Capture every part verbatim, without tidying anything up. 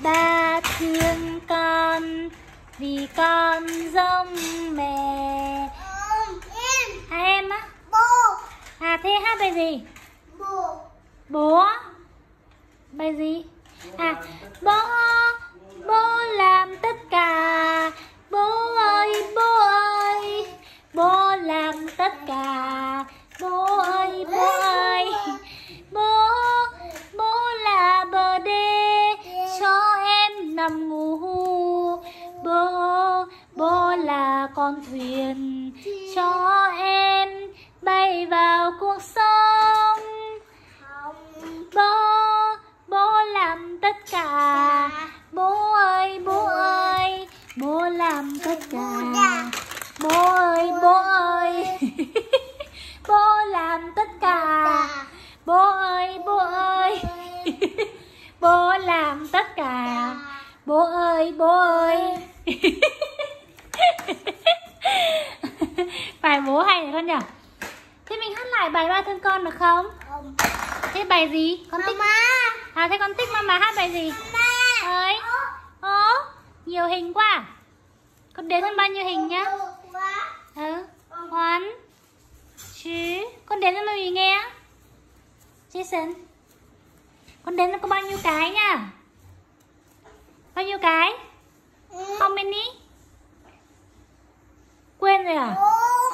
Ba thương con vì con giống mẹ. À em á? Bố. À thế hát bài gì? Bố. Bố á? Bài gì? À bố, bố làm tất cả. Bố ơi, bố ơi, bố làm tất cả. Bố ơi, bố ơi, bố, bố là bờ đê cho em nằm ngủ. Bố, bố là con thuyền cho em bay vào cuộc sống. Bố, bố làm tất cả. Bố ơi, bố ơi, bố làm tất cả. Bố ơi, bố ơi, bố làm tất cả. Bố ơi, bố ơi, bố làm tất cả. Bố ơi, bố ơi. Bài bố hay rồi con nhỉ? Thế mình hát lại bài Ba thương con được không? Không. Thế bài gì? Con thích Mama. À thế con thích mama hát bài gì? Mama. Ơi. Ố, nhiều hình quá. Con đếm thêm bao nhiêu hình nhá? Ừ. One, two. Con đếm cho mami nghe. Jason. Con đếm nó có bao nhiêu cái nhá? Bao nhiêu cái? How many? Quên rồi à?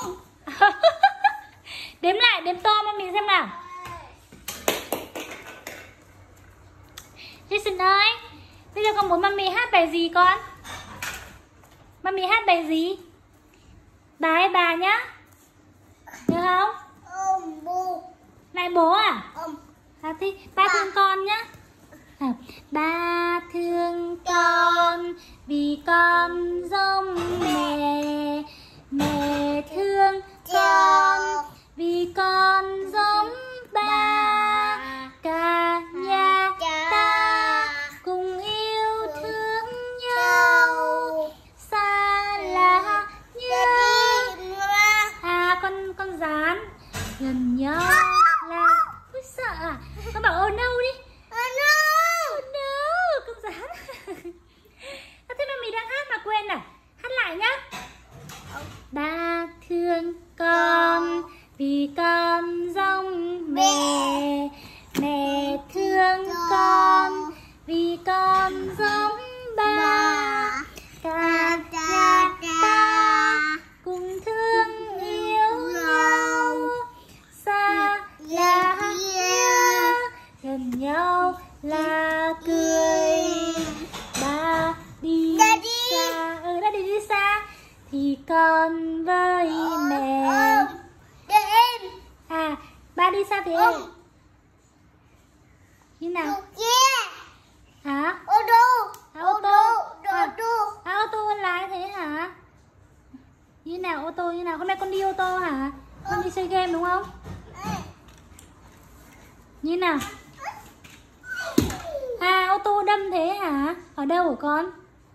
Đếm lại, đếm to mà mình xem nào. Jason ơi, bây giờ con muốn mami hát bài gì con? Mami hát bài gì? Bà ơi bà nhá. Được không? Ông bố. Lại bố à? Ông. À thì ba thương con nhá. À, ba thương con vì con giống mẹ. Mẹ thương con vì con giống ba. Cả nhà ta cùng yêu thương nhau. Xa là nhớ. À con con rán. Gần nhau là. Ui sợ à? Con bảo oh no đi. Oh no. Oh no. Con rán. À, thế mà mình đang hát mà quên à? Hát lại nhá. Ba thương con vì con giống mẹ. Mẹ thương con vì con giống ba. Cả nhà ta cùng thương yêu nhau. Xa là nhớ, gần nhau là cười. Ba đi xa, ừ đã đi đi xa thì con với mẹ. À ba đi xa thì em như nào? Hả? Ô tô. À, ô tô. À, Ô tô. à ô tô con lái thế hả? Như nào ô tô như nào? Hôm nay con đi ô tô hả? Con đi chơi game đúng không? Như nào? À ô tô đâm thế hả? Ở đâu của con?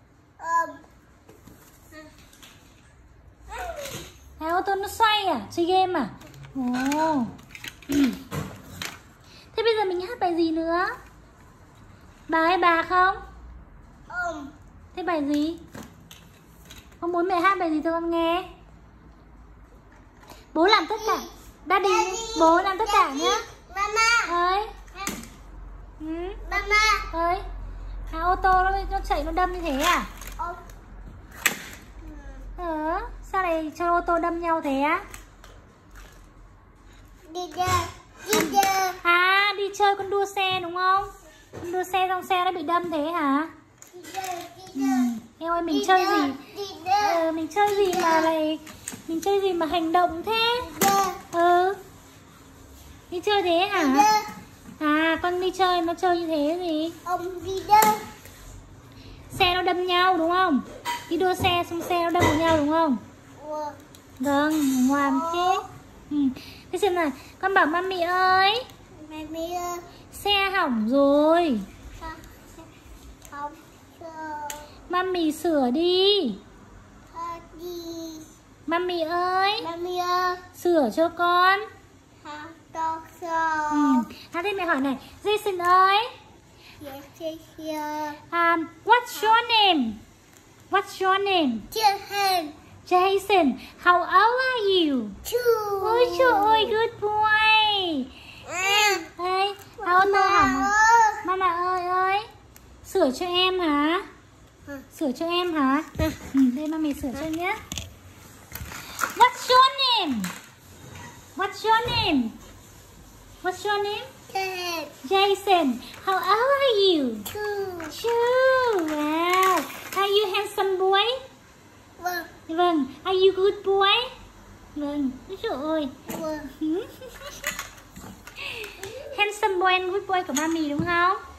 À ô tô nó xoay à? Chơi game à? Ồ. Thế bây giờ mình hát bài gì nữa? Bà ơi bà không? Ông. Thế bài gì? Con muốn mẹ hát bài gì cho con nghe? Bố làm tất cả. Daddy, bố làm tất cả nhá. Mama. Ơi. Ừ. Mama. Ơi. À ô tô nó, nó chạy nó đâm như thế à? Ông. Ờ, sao lại cho ô tô đâm nhau thế á? Đi chơi. Đi chơi. À đi chơi con đua xe đúng không? Con đua xe xong xe nó bị đâm thế hả? Đi chơi. Đi Ừ. chơi. Em ơi mình Đi chơi chơi. gì? Đi chơi. Ờ, mình chơi gì mà lại mình chơi gì mà hành động thế? Đi chơi. Ừ. Đi chơi thế hả? Đi chơi. À con đi chơi nó chơi như thế gì? Ông đi chơi. Xe nó đâm nhau đúng không? Đi đua xe xong xe nó đâm vào nhau đúng không? Vâng, ngoan thế. Ừ. Thế xem nào, con bảo mami ơi. Mami ơi. Xe hỏng rồi. Không. Mami sửa đi. Đi. Mami ơi. Mami ơi. Sửa cho con. Không. Ừ. À thế mẹ hỏi này, Jason ơi, Yes, yes, yes. Um, what's your name? What's your name? Jason. Jason. How old are you? Two. Ôi trời ơi, good boy. À. Đây, ao tơ hỏng. Mama ơi ơi. Sửa cho em hả? Ừ. Sửa cho em hả? Ừ, đây mami sửa cho nhé. What's your name? What's your name? What's your name? Jason. Jason. How old are you? Two. Two. Wow. Are you handsome boy? Vâng. Vâng. Are you good boy? Vâng. Ôi trời ơi. Vâng. Handsome boy and good boy của mami đúng không?